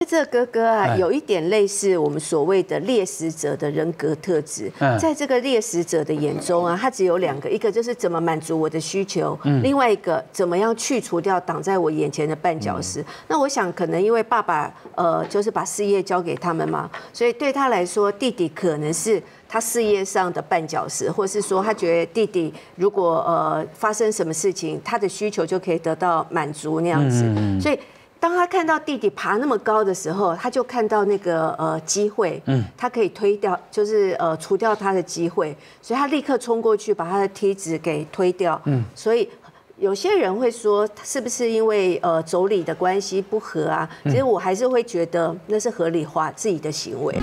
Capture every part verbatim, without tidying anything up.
这哥哥啊，有一点类似我们所谓的猎食者的人格特质。在这个猎食者的眼中啊，他只有两个，一个就是怎么满足我的需求，另外一个怎么样去除掉挡在我眼前的绊脚石。那我想，可能因为爸爸呃，就是把事业交给他们嘛，所以对他来说，弟弟可能是他事业上的绊脚石，或是说他觉得弟弟如果呃发生什么事情，他的需求就可以得到满足那样子，所以。当他看到弟弟爬那么高的时候，他就看到那个呃机会，嗯，他可以推掉，就是呃除掉他的机会，所以他立刻冲过去把他的梯子给推掉，嗯，所以有些人会说，是不是因为呃妯娌的关系不和啊？其实我还是会觉得那是合理化自己的行为。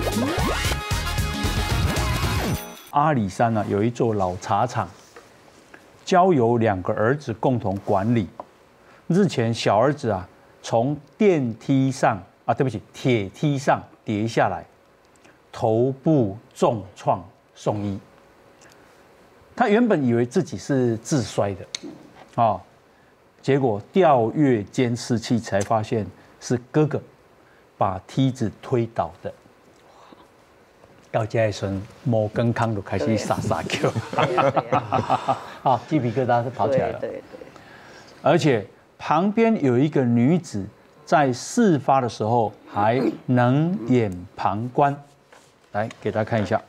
阿里山呢、啊、有一座老茶厂，交由两个儿子共同管理。日前小儿子啊。从电梯上啊，对不起，铁梯上跌下来，头部重创送医。他原本以为自己是自摔的，啊，结果调阅监视器才发现是哥哥把梯子推倒的。到这一瞬，某根康就开始撒撒 Q， 啊，鸡皮疙瘩都跑起来了。对对对，而且。旁边有一个女子，在事发的时候还冷眼旁观，来给大家看一下。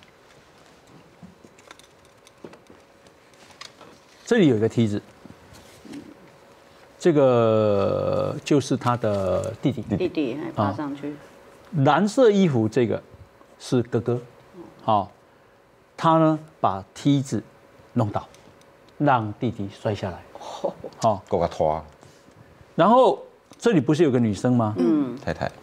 这里有一个梯子，这个就是他的弟弟。 弟弟还爬上去。 蓝色衣服这个是哥哥，好，他呢把梯子弄倒，让弟弟摔下来。好， 够个拖。 然后这里不是有个女生吗？ 嗯，太太。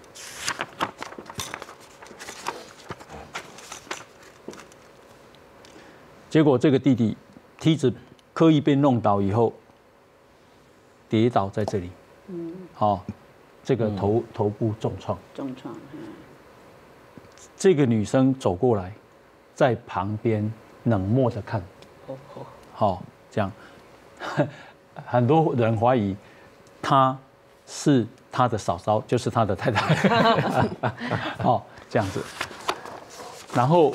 结果这个弟弟梯子刻意被弄倒以后，跌倒在这里。嗯。好，这个头头部重创。 重创。 这个女生走过来，在旁边冷漠的看。好，这样。很多人怀疑她是他的嫂嫂，就是他的太太。哦，这样子。然后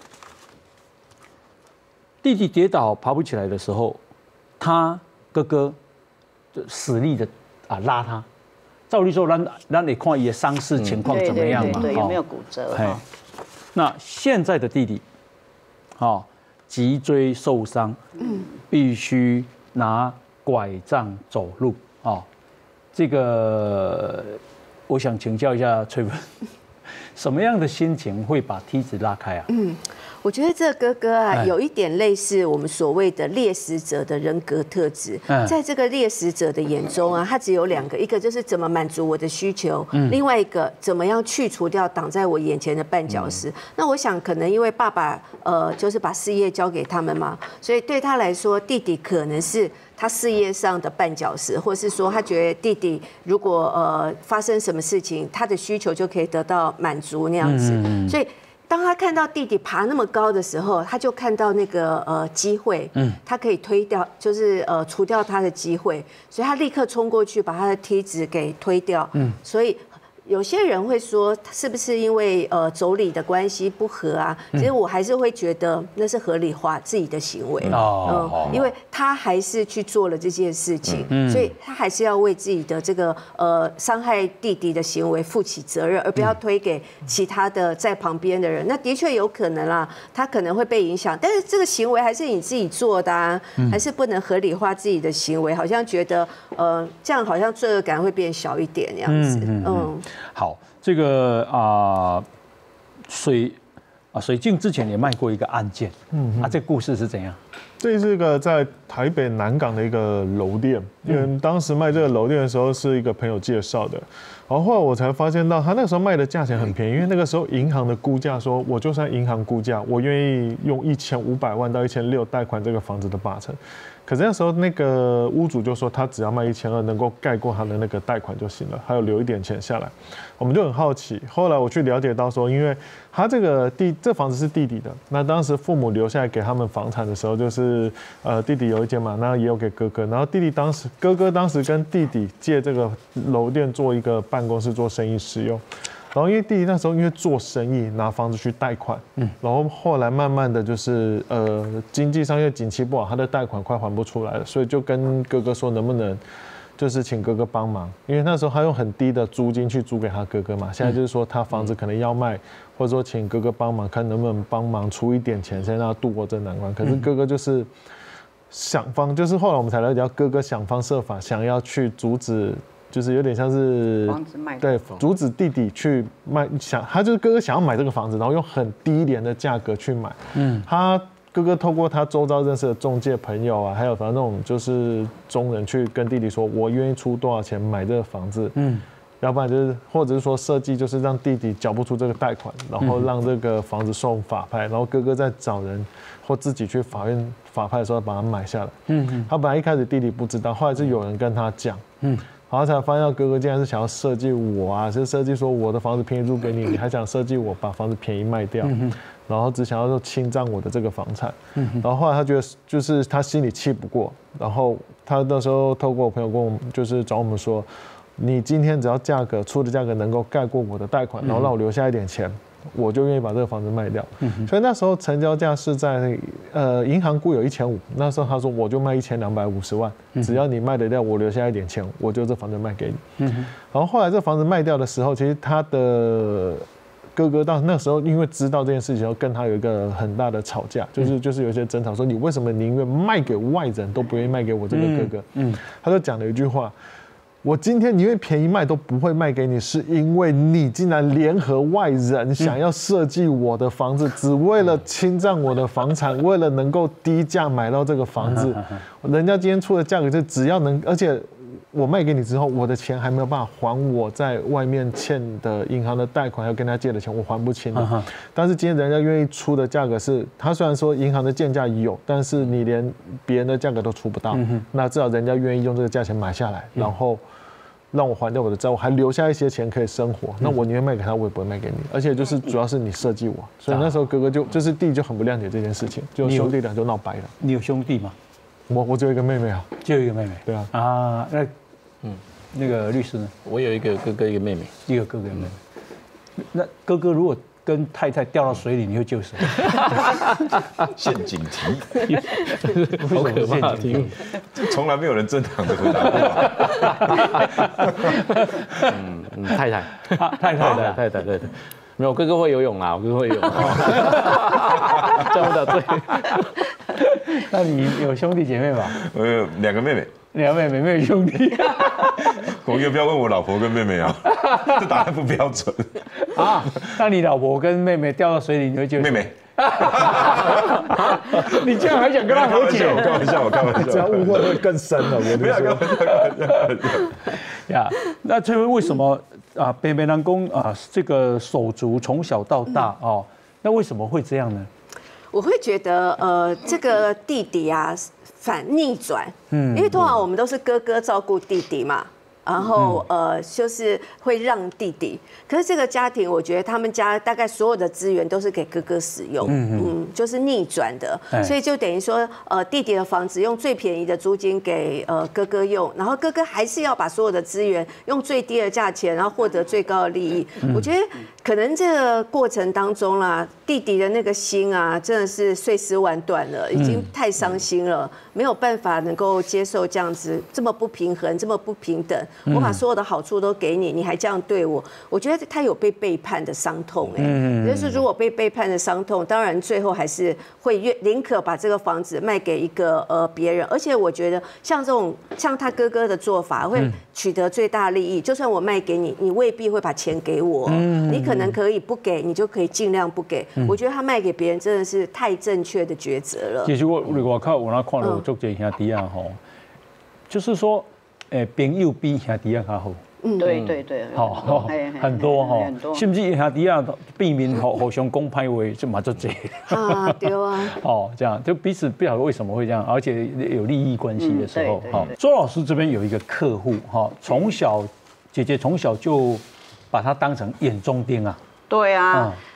弟弟跌倒爬不起来的时候，他哥哥就使力的啊拉他。照理说，咱咱得看伊的伤势情况怎么样嘛？ 对，有没有骨折？ 那现在的弟弟，哦，脊椎受伤，嗯，必须拿拐杖走路哦，这个我想请教一下翠芬，什么样的心情会把梯子拉开啊？ 嗯，我觉得这哥哥啊，有一点类似我们所谓的猎食者的人格特质。在这个猎食者的眼中啊，他只有两个，一个就是怎么满足我的需求，另外一个怎么样去除掉挡在我眼前的绊脚石。那我想，可能因为爸爸呃，就是把事业交给他们嘛，所以对他来说，弟弟可能是他事业上的绊脚石，或是说他觉得弟弟如果呃发生什么事情，他的需求就可以得到满足那样子。所以当他看到弟弟爬那么高的时候，他就看到那个呃机会，嗯，他可以推掉，就是呃除掉他的机会，所以他立刻冲过去把他的梯子给推掉，嗯，所以。有些人会说，是不是因为呃妯娌的关系不和啊？其实我还是会觉得那是合理化自己的行为，嗯，因为他还是去做了这件事情，所以他还是要为自己的这个呃伤害弟弟的行为负起责任，而不要推给其他的在旁边的人。那的确有可能啦，他可能会被影响，但是这个行为还是你自己做的啊，还是不能合理化自己的行为，好像觉得呃这样好像罪恶感会变小一点这样子，嗯。 好，这个啊、呃，水啊，水镜之前也卖过一个案件，嗯，啊，这个故事是怎样？ 这是一个在台北南港的一个楼店，因为当时卖这个楼店的时候是一个朋友介绍的，然后后来我才发现到他那个时候卖的价钱很便宜，因为那个时候银行的估价说，我就算银行估价，我愿意用一千五百万到一千六贷款这个房子的八成。可是那时候那个屋主就说他只要卖一千二，能够盖过他的那个贷款就行了，还有留一点钱下来。我们就很好奇，后来我去了解到说，因为他这个弟这房子是弟弟的，那当时父母留下来给他们房产的时候，就是就是呃弟弟有一间嘛，那也有给哥哥，然后弟弟当时哥哥当时跟弟弟借这个楼店做一个办公室做生意使用。然后因为弟弟那时候因为做生意拿房子去贷款，嗯，然后后来慢慢的就是呃经济上因为景气不好，他的贷款快还不出来了，所以就跟哥哥说能不能就是请哥哥帮忙，因为那时候他用很低的租金去租给他哥哥嘛，现在就是说他房子可能要卖，或者说请哥哥帮忙看能不能帮忙出一点钱，先让他度过这难关。可是哥哥就是想方，就是后来我们才了解到哥哥想方设法想要去阻止。就是有点像是房子卖对，阻止弟弟去卖，想他就是哥哥想要买这个房子，然后用很低廉的价格去买。嗯，他哥哥透过他周遭认识的中介朋友啊，还有反正那种就是中人去跟弟弟说，我愿意出多少钱买这个房子。嗯，要不然就是或者是说设计就是让弟弟缴不出这个贷款，然后让这个房子送法拍，然后哥哥再找人或自己去法院法拍的时候把它买下来。嗯嗯，他本来一开始弟弟不知道，后来是有人跟他讲。嗯。然后才发现到哥哥竟然是想要设计我啊，是设计说我的房子便宜租给你，你还想设计我把房子便宜卖掉，然后只想要说侵占我的这个房产。然后后来他觉得就是他心里气不过，然后他那时候透过我朋友跟我们就是找我们说，你今天只要价格出的价格能够盖过我的贷款，然后让我留下一点钱。我就愿意把这个房子卖掉，嗯、所以那时候成交价是在呃银行估有一千五，那时候他说我就卖一千两百五十万，嗯、只要你卖得掉，我留下一点钱，我就这房子卖给你。嗯、然后后来这房子卖掉的时候，其实他的哥哥到那时候因为知道这件事情后，跟他有一个很大的吵架，就是就是有一些争吵，说你为什么宁愿卖给外人都不愿意卖给我这个哥哥？嗯，他就讲了一句话。我今天宁愿便宜卖都不会卖给你，是因为你竟然联合外人想要设计我的房子，只为了侵占我的房产，为了能够低价买到这个房子。人家今天出的价格就只要能，而且我卖给你之后，我的钱还没有办法还我在外面欠的银行的贷款，要跟他借的钱，我还不清的。但是今天人家愿意出的价格是，他虽然说银行的建价有，但是你连别人的价格都出不到，那至少人家愿意用这个价钱买下来，然后让我还掉我的债务，还留下一些钱可以生活。那我宁愿卖给他，我也不会卖给你。而且就是主要是你设计我，所以那时候哥哥就就是弟就很不谅解这件事情，就兄弟俩就闹掰了。 你有兄弟吗？ 我我只有一个妹妹啊， 就有一个妹妹。 对啊。 啊，那嗯，那个律师呢？ 我有一个哥哥，一个妹妹， 一个哥哥一个妹妹。那哥哥如果跟太太掉到水里，你会救谁？ 陷阱题， 好可怕！ 从来没有人正常的回答过。嗯嗯，太太， 太太的太太，对对，没有哥哥会游泳啦，我哥哥会游泳，这样的对。 那你有兄弟姐妹吧？ 我有两个妹妹。 两个妹妹没有兄弟， 我又不要问我老婆跟妹妹啊，这答案不标准啊。那你老婆跟妹妹掉到水里，你会救妹妹？ 你这样还想跟她和解？ 开玩笑，我开玩笑， 只要误会会更深了。我不要开玩笑，开玩笑。呀，那这位为什么啊？北北南宫啊，这个手足从小到大哦，那为什么会这样呢？ 我会觉得，呃，这个弟弟啊，反逆转，嗯，因为通常我们都是哥哥照顾弟弟嘛，然后呃，就是会让弟弟。可是这个家庭，我觉得他们家大概所有的资源都是给哥哥使用，嗯嗯，就是逆转的，所以就等于说，呃，弟弟的房子用最便宜的租金给呃哥哥用，然后哥哥还是要把所有的资源用最低的价钱，然后获得最高的利益。我觉得可能这个过程当中啦，弟弟的那个心啊，真的是碎尸万段了，已经太伤心了，没有办法能够接受这样子这么不平衡、这么不平等。我把所有的好处都给你，你还这样对我，我觉得他有被背叛的伤痛哎、欸，就是如果被背叛的伤痛，当然最后还是会愿宁可把这个房子卖给一个呃别人，而且我觉得像这种像他哥哥的做法，会取得最大利益。就算我卖给你，你未必会把钱给我，你可能可以不给，你就可以尽量不给。我觉得他卖给别人真的是太正确的抉择了。 其实我我看我那看了我做这兄弟啊吼，就是说。诶，朋友比兄弟啊较好。 嗯，对对对， 好，很多哈，甚至兄弟啊，避免互互相讲歹话，就嘛做这。 啊，对啊。 哦，这样就彼此不晓得为什么会这样，而且有利益关系的时候，哈。周老师这边有一个客户哈，从小姐姐从小就把他当成眼中钉啊。 对啊。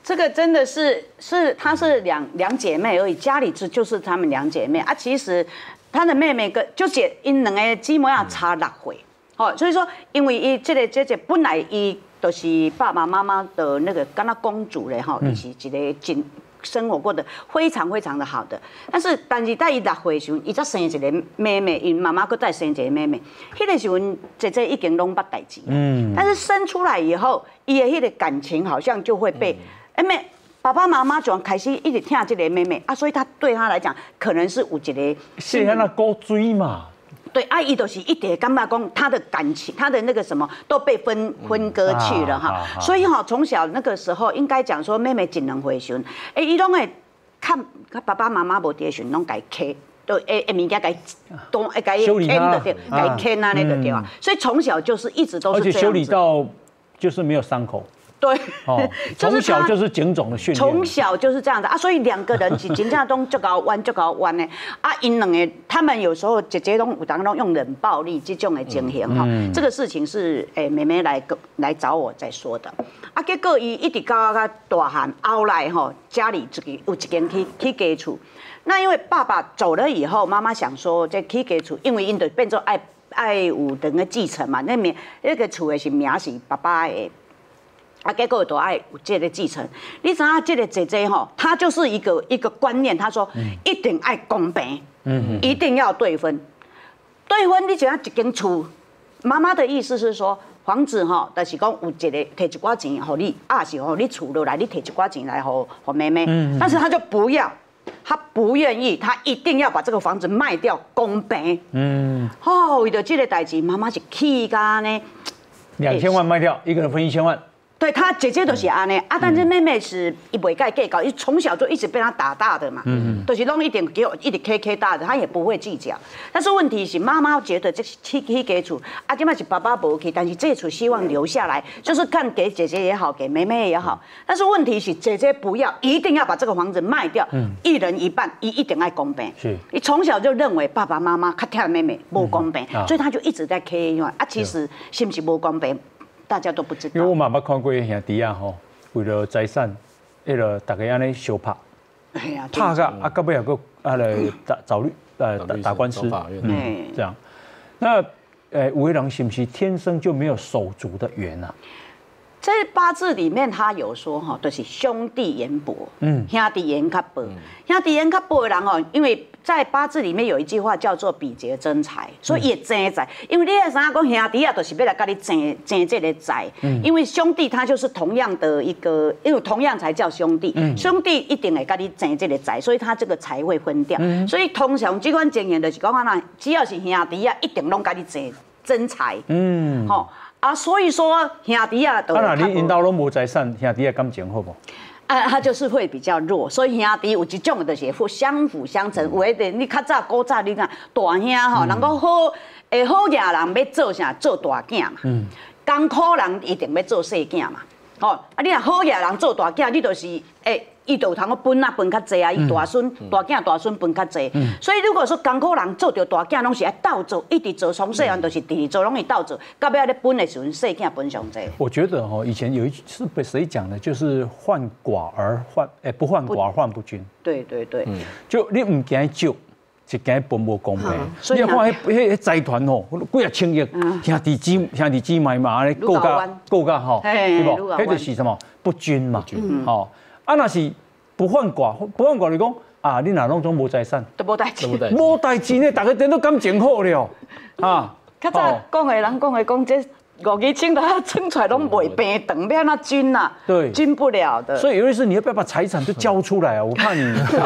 这个真的是是她是两两姐妹而已，家里就就是她们两姐妹啊。其实她的妹妹跟就姐因两个姊妹啊差六岁，哦，所以说因为伊这个姐姐本来伊就是爸爸妈妈的那个跟她公主嘞哈，伊是一个真生活过得非常非常的好的。但是但是在伊六岁时候，伊才生一个妹妹，因妈妈搁再生一个妹妹。迄个时候姐姐已经拢捌代志，嗯，但是生出来以后，伊的迄个感情好像就会被。哎妹，爸爸妈妈就开始一直听这个妹妹啊，所以他对他来讲，可能是有一个是那高追嘛。 对，阿姨都是一点干嘛讲，他的感情，他的那个什么都被分分割去了哈。嗯啊、所以哈，从小那个时候应该讲说，妹妹只能回旋，哎，伊拢会看爸爸妈妈无伫时，拢改 K。都诶诶，物件该都诶该牵的对，该牵啊那个对啊，所以从小就是一直都是这样子。 而且修理到就是没有伤口。 对， 哦，从小就是警种的训练， 从小就是这样的啊，所以两个人是真正都就搞弯就搞弯呢啊，因两个他们有时候姐姐都有当中用冷暴力这种的情形哈，嗯、这个事情是诶妹妹来来找我在说的啊，结果伊一直到到大汉后来哈，家里自己有一间去去家厝，那因为爸爸走了以后，妈妈想说这去家厝，因为因就变做爱爱有等个继承嘛，那名那个厝的是名是爸爸的。啊，结果都爱有这个继承。你知影这个姐姐吼，她就是一个一个观念，她说一定爱公平，嗯，一定要对分。对分，你只要一间厝，妈妈的意思是说，房子吼，就是讲有一个摕一寡钱互你，啊是互你厝落来，你摕一寡钱来互互妹妹，嗯、但是她就不要，她不愿意，她一定要把这个房子卖掉，公平。嗯，哦，为了这个代志，妈妈是气干呢。 两千万卖掉，一个人分一千万。 对他姐姐都是安尼啊，但是妹妹是一袂该计较，伊从小就一直被他打大的嘛，嗯，就是弄一点给我一直 K K 大的，他也不会计较。但是问题是妈妈觉得这去去给厝啊，今麦是爸爸不去，但是这厝希望留下来，就是看给姐姐也好，给妹妹也好。但是问题是姐姐不要，一定要把这个房子卖掉，嗯，一人一半，一一定爱公平。是，你从小就认为爸爸妈妈较疼妹妹不公平，嗯啊、所以他就一直在 K 啊，其实是不是不公平？大家都不知道， 因为我妈妈看过兄弟啊吼，为了财产，迄个大家安尼相拍，拍个啊，到尾还个啊来打找律呃打打官司，嗯，这样。那呃，有的人是不是天生就没有手足的缘啊？ 在八字里面，他有说哈，就是兄弟缘薄，嗯，兄弟缘较薄，兄弟缘较薄的人哦，因为在八字里面有一句话叫做比劫争财，所以也争财，因为你那啥讲兄弟啊，就是要来跟你争争这个财，因为兄弟他就是同样的一个，因为同样才叫兄弟，兄弟一定会跟你争这个财，所以他这个财会分掉，所以通常这款经验就是讲啊，只要是兄弟啊，一定拢跟你争争财，嗯，吼。啊，所以说兄弟啊，都啊，那你因兜拢无财产，兄弟啊感情好不？ 啊，他就是会比较弱，所以兄弟有一种就是互相辅相成。有的你较早古早你看大兄吼，人讲好，诶好野人要做啥做大囝嘛，嗯，艰苦人一定要做细囝嘛，吼啊你若好野人做大囝，你就是诶。伊就有通个分啊分较济啊，伊大孙、大囝、大孙分较济，所以如果说艰苦人做着大囝，拢是爱倒做，一直做，从细汉就是直直做，拢会倒做，到尾咧分的时阵，细囝分上济。 我觉得哈，以前有一句是被谁讲的，就是患寡而患，诶，不患寡而患不均。 对对对， 就你唔惊少，是惊分无公平。你看迄迄财团吼，几啊千亿，兄弟姊兄弟姊妹嘛，咧够甲够甲吼，对不？迄就是什么不均嘛，吼。啊，那是不患寡，不患寡，你讲啊，你哪拢总无财产， 都无代志， 无代志呢，大家人都感情好了，啊。 较早讲的人讲的讲这五二千的，称出来拢袂平等，要那均呐， 对， 均不了的。 所以有一次你要不要把财产都交出来啊？我怕你。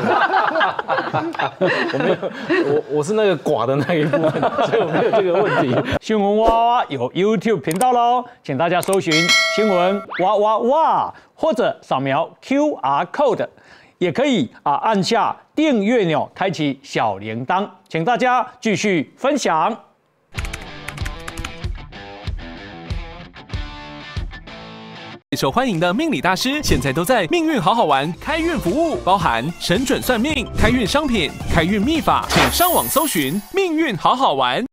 我没有，我我是那个寡的那一部分，所以我没有这个问题。 新闻哇哇有 YouTube 频道喽，请大家搜寻新闻哇哇哇，或者扫描 Q R code， 也可以啊按下订阅钮，开启小铃铛，请大家继续分享。 受欢迎的命理大师，现在都在命运好好玩开运服务，包含神准算命、开运商品、开运秘法，请上网搜寻命运好好玩。